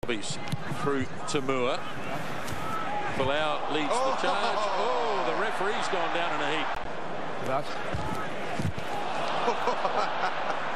Through to Moore. Falau leads the charge. Oh, the referee's gone down in a heap.